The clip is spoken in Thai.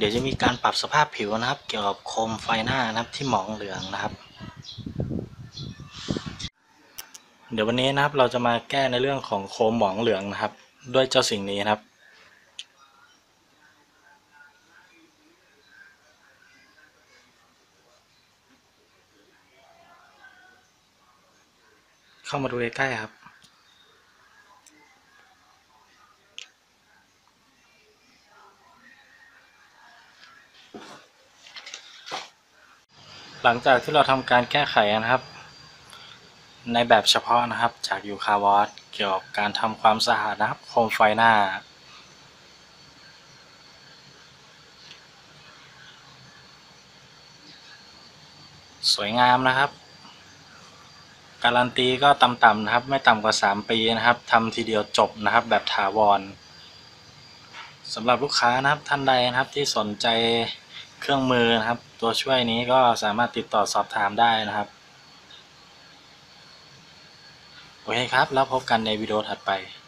ดี๋ยวจะมีการปรับสภาพผิวนะครับเกี่ยวกับโคมไฟหน้านะครับที่หมองเหลืองนะครับ เดี๋ยววันนี้นะครับเราจะมาแก้ในเรื่องของโคมหมองเหลืองนะครับด้วยเจ้าสิ่งนี้นะครับเข้ามาดูใกล้ๆครับหลังจากที่เราทำการแก้ไขนะครับในแบบเฉพาะนะครับจากยูคาวอสเกี่ยวกับการทำความสะอาดนะครับโคมไฟหน้าสวยงามนะครับการันตีก็ต่ำๆนะครับไม่ต่ำกว่า3 ปีนะครับทำทีเดียวจบนะครับแบบถาวรสำหรับลูกค้านะครับท่านใดนะครับที่สนใจเครื่องมือนะครับตัวช่วยนี้ก็สามารถติดต่อสอบถามได้นะครับโอเคครับแล้วพบกันในวิดีโอถัดไป